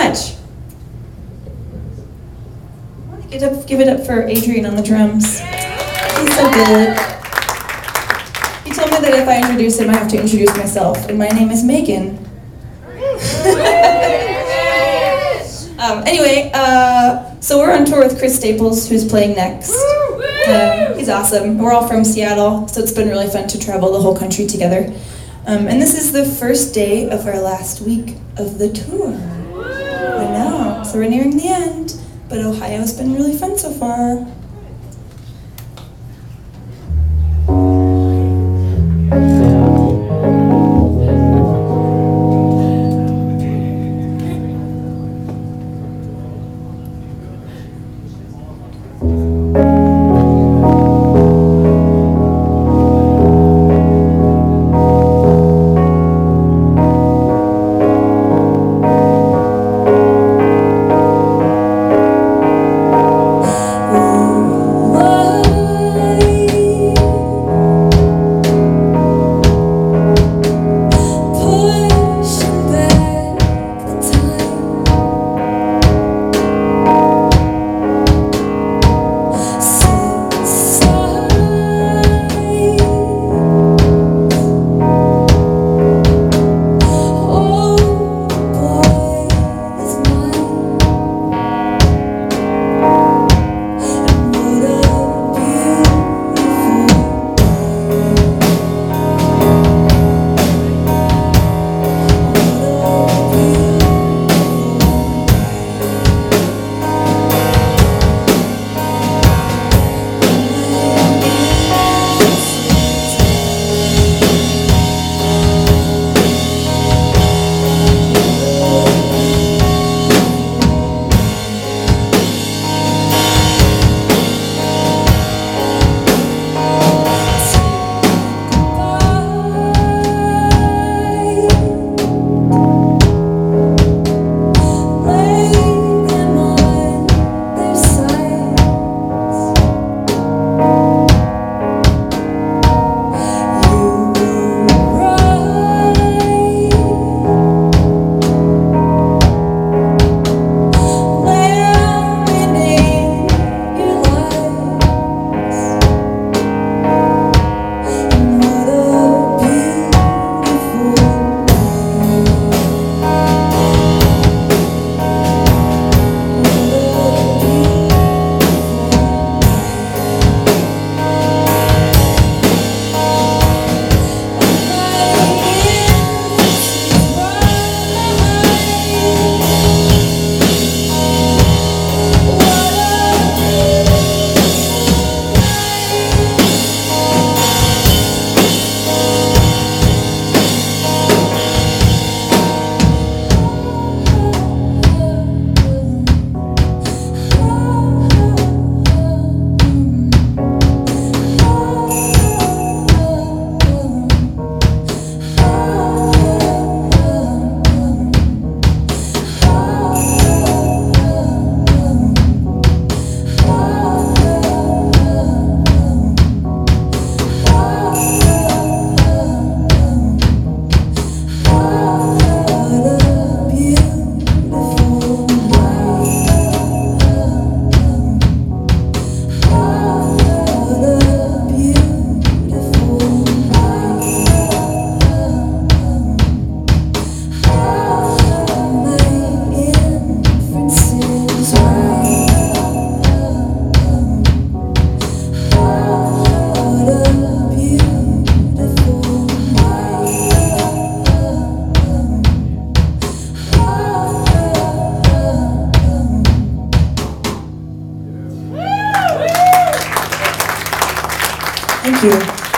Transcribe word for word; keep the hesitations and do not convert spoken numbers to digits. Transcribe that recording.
much. I want to get up, give it up for Adrian on the drums. He's so good. He told me that if I introduce him, I have to introduce myself, and my name is Megan. um, anyway, uh, so we're on tour with Chris Staples, who's playing next. Uh, he's awesome. We're all from Seattle, so it's been really fun to travel the whole country together. Um, and this is the first day of our last week of the tour. I know, so we're nearing the end, but Ohio's been really fun so far. Thank you.